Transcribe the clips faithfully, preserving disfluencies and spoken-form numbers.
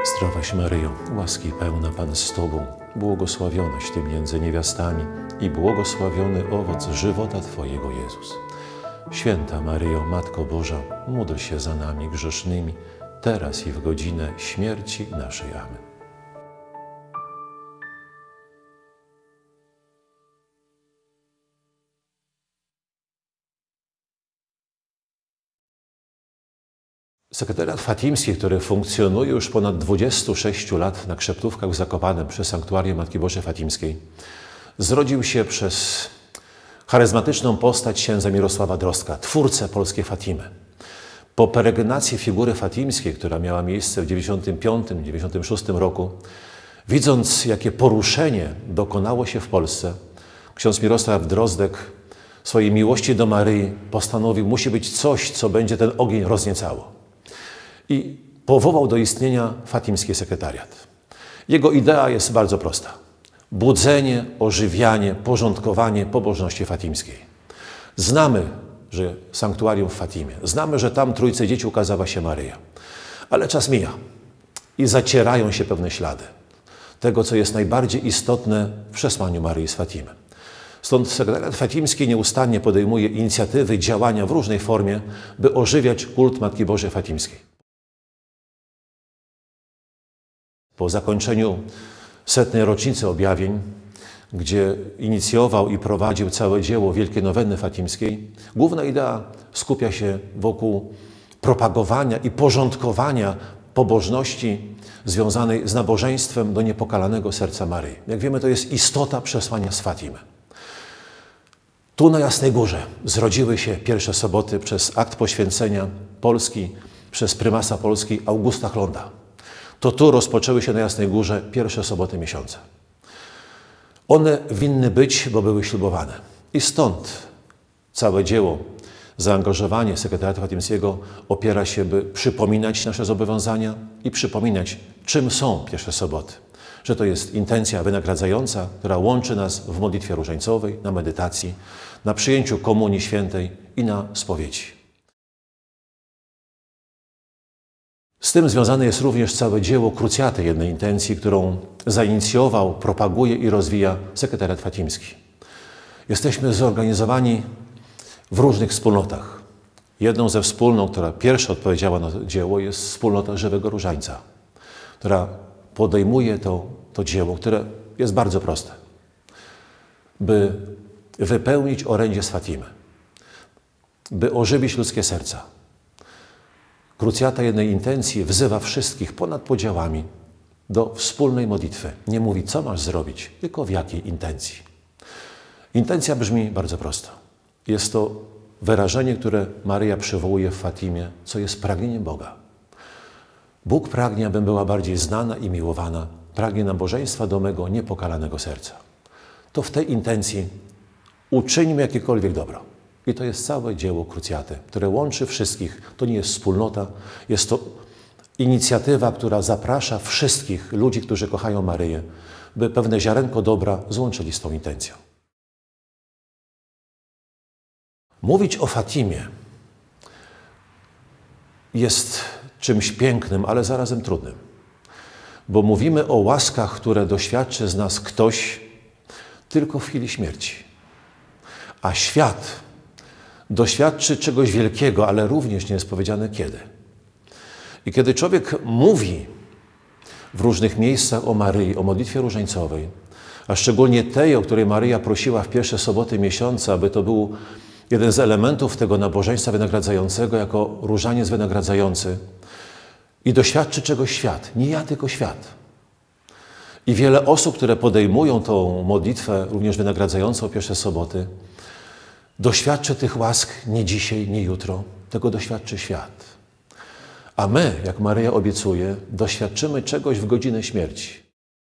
Zdrowaś Maryjo, łaski pełna Pan z Tobą, błogosławionaś Ty między niewiastami i błogosławiony owoc żywota Twojego Jezus. Święta Maryjo, Matko Boża, módl się za nami grzesznymi, teraz i w godzinę śmierci naszej. Amen. Sekretariat Fatimski, który funkcjonuje już ponad dwadzieścia sześć lat na Krzeptówkach w Zakopanem przy Sanktuarium Matki Bożej Fatimskiej, zrodził się przez charyzmatyczną postać księdza Mirosława Drostka, twórcę polskiej Fatimy. Po peregrinacji figury fatimskiej, która miała miejsce w dziewięćdziesiątym piątym dziewięćdziesiątym szóstym roku, widząc, jakie poruszenie dokonało się w Polsce, ksiądz Mirosław Drozdek swojej miłości do Maryi postanowił, musi być coś, co będzie ten ogień rozniecało. I powołał do istnienia Fatimski Sekretariat. Jego idea jest bardzo prosta. Budzenie, ożywianie, porządkowanie pobożności fatimskiej. Znamy, że sanktuarium w Fatimie, znamy, że tam Trójce Dzieci ukazała się Maryja. Ale czas mija i zacierają się pewne ślady tego, co jest najbardziej istotne w przesłaniu Maryi z Fatimy. Stąd Sekretariat Fatimski nieustannie podejmuje inicjatywy, działania w różnej formie, by ożywiać kult Matki Bożej Fatimskiej. Po zakończeniu setnej rocznicy objawień, gdzie inicjował i prowadził całe dzieło Wielkiej Nowenny Fatimskiej, główna idea skupia się wokół propagowania i porządkowania pobożności związanej z nabożeństwem do niepokalanego serca Maryi. Jak wiemy, to jest istota przesłania z Fatimy. Tu na Jasnej Górze zrodziły się pierwsze soboty przez akt poświęcenia Polski przez prymasa Polski Augusta Chlonda. To tu rozpoczęły się na Jasnej Górze pierwsze soboty miesiąca. One winny być, bo były ślubowane. I stąd całe dzieło, zaangażowanie Sekretariatu Fatimskiego opiera się, by przypominać nasze zobowiązania i przypominać, czym są pierwsze soboty. Że to jest intencja wynagradzająca, która łączy nas w modlitwie różańcowej, na medytacji, na przyjęciu Komunii Świętej i na spowiedzi. Z tym związane jest również całe dzieło krucjaty jednej intencji, którą zainicjował, propaguje i rozwija Sekretariat Fatimski. Jesteśmy zorganizowani w różnych wspólnotach. Jedną ze wspólnot, która pierwsza odpowiedziała na to dzieło, jest wspólnota Żywego Różańca, która podejmuje to, to dzieło, które jest bardzo proste, by wypełnić orędzie z Fatimy, by ożywić ludzkie serca. Krucjata jednej intencji wzywa wszystkich ponad podziałami do wspólnej modlitwy. Nie mówi, co masz zrobić, tylko w jakiej intencji. Intencja brzmi bardzo prosto. Jest to wyrażenie, które Maryja przywołuje w Fatimie, co jest pragnieniem Boga. Bóg pragnie, abym była bardziej znana i miłowana, pragnie nabożeństwa do mego niepokalanego serca. To w tej intencji uczyńmy jakiekolwiek dobro. I to jest całe dzieło krucjaty, które łączy wszystkich. To nie jest wspólnota, jest to inicjatywa, która zaprasza wszystkich ludzi, którzy kochają Maryję, by pewne ziarenko dobra złączyli z tą intencją. Mówić o Fatimie jest czymś pięknym, ale zarazem trudnym. Bo mówimy o łaskach, które doświadczy z nas ktoś tylko w chwili śmierci. A świat doświadczy czegoś wielkiego, ale również nie jest powiedziane kiedy. I kiedy człowiek mówi w różnych miejscach o Maryi, o modlitwie różańcowej, a szczególnie tej, o której Maryja prosiła w pierwsze soboty miesiąca, aby to był jeden z elementów tego nabożeństwa wynagradzającego, jako różaniec wynagradzający, i doświadczy czegoś świat, nie ja, tylko świat. I wiele osób, które podejmują tą modlitwę, również wynagradzającą pierwsze soboty, doświadczy tych łask nie dzisiaj, nie jutro, tego doświadczy świat. A my, jak Maryja obiecuje, doświadczymy czegoś w godzinę śmierci.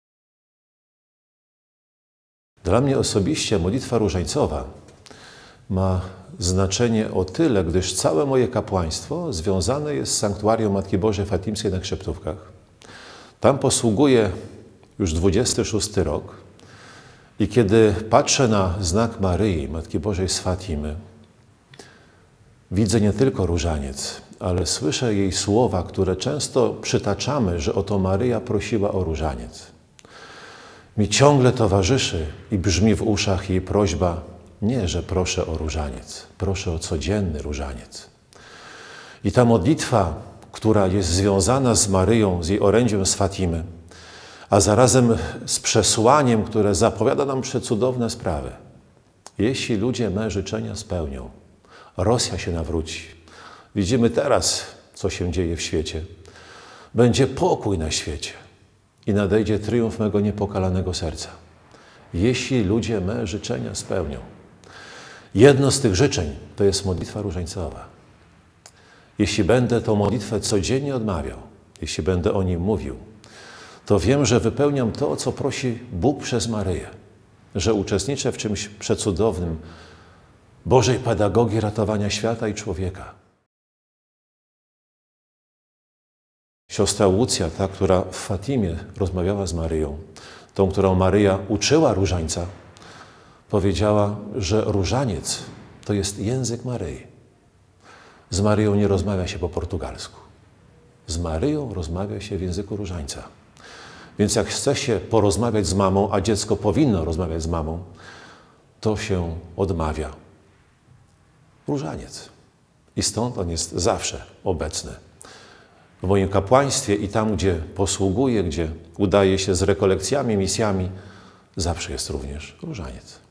Dla mnie osobiście modlitwa różańcowa ma znaczenie o tyle, gdyż całe moje kapłaństwo związane jest z Sanktuarium Matki Bożej Fatimskiej na Krzeptówkach. Tam posługuję już dwudziesty szósty rok i kiedy patrzę na znak Maryi, Matki Bożej z Fatimy, widzę nie tylko różaniec, ale słyszę jej słowa, które często przytaczamy, że oto Maryja prosiła o różaniec. Mi ciągle towarzyszy i brzmi w uszach jej prośba, nie, że proszę o różaniec, proszę o codzienny różaniec. I ta modlitwa, która jest związana z Maryją, z jej orędziem z Fatimy, a zarazem z przesłaniem, które zapowiada nam przecudowne sprawy. Jeśli ludzie me życzenia spełnią, Rosja się nawróci. Widzimy teraz, co się dzieje w świecie. Będzie pokój na świecie i nadejdzie triumf mego niepokalanego serca. Jeśli ludzie me życzenia spełnią. Jedno z tych życzeń to jest modlitwa różańcowa. Jeśli będę tą modlitwę codziennie odmawiał, jeśli będę o nim mówił, to wiem, że wypełniam to, co prosi Bóg przez Maryję, że uczestniczę w czymś przecudownym Bożej pedagogii ratowania świata i człowieka. Siostra Łucja, ta, która w Fatimie rozmawiała z Maryją, tą, którą Maryja uczyła różańca, powiedziała, że różaniec to jest język Maryi. Z Maryją nie rozmawia się po portugalsku. Z Maryją rozmawia się w języku różańca. Więc jak chce się porozmawiać z mamą, a dziecko powinno rozmawiać z mamą, to się odmawia różaniec. I stąd on jest zawsze obecny. W moim kapłaństwie i tam, gdzie posługuję, gdzie udaje się z rekolekcjami, misjami, zawsze jest również różaniec.